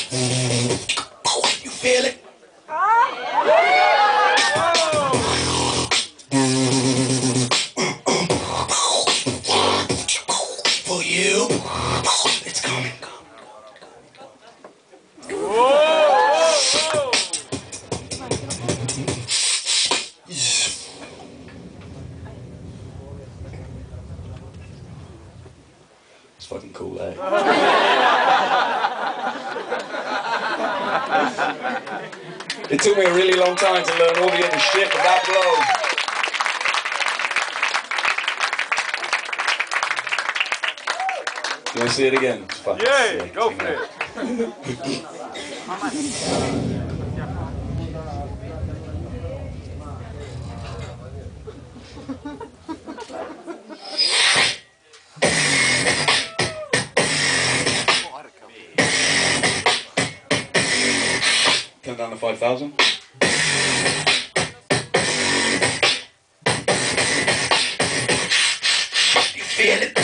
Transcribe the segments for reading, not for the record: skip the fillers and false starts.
You feel it? For you, it's coming. It's fucking cool, eh? It took me a really long time to learn all the other shit, but that blows. You want to see it again? Yeah, go for it. Count down to 5,000. You feel it?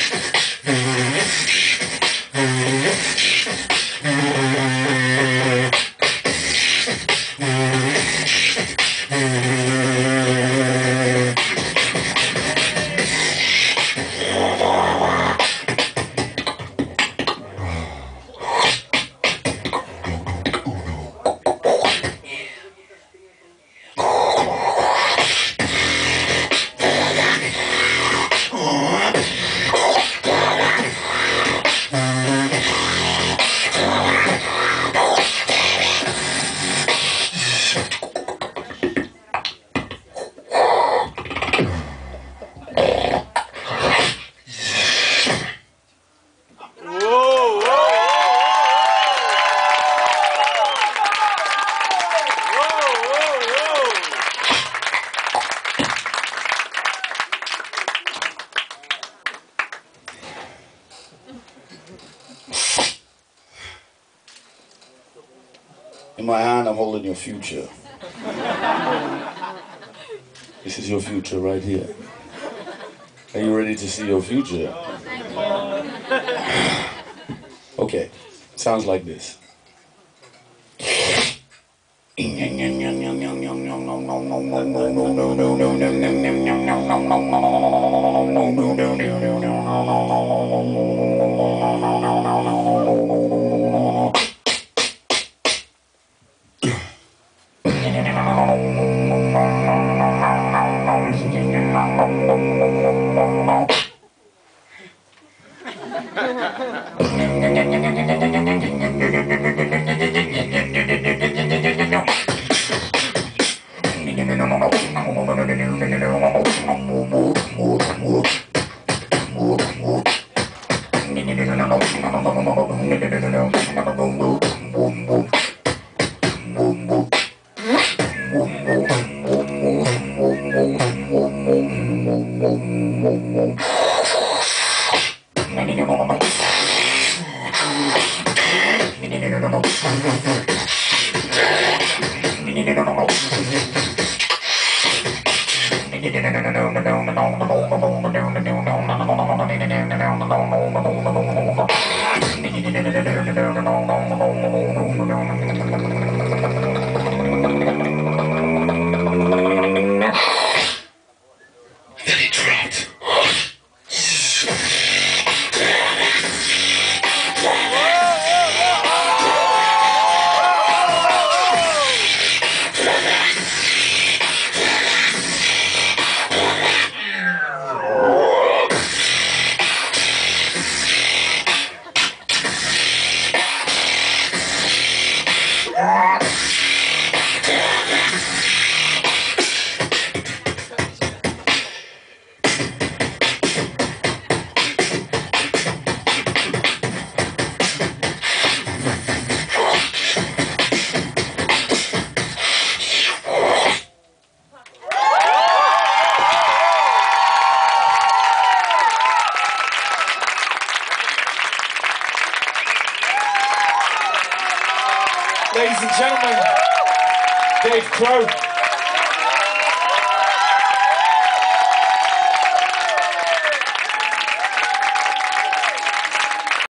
In my hand, I'm holding your future. This is your future right here. Are you ready to see your future? Okay, sounds like this. Ladies and gentlemen, Dave Crow.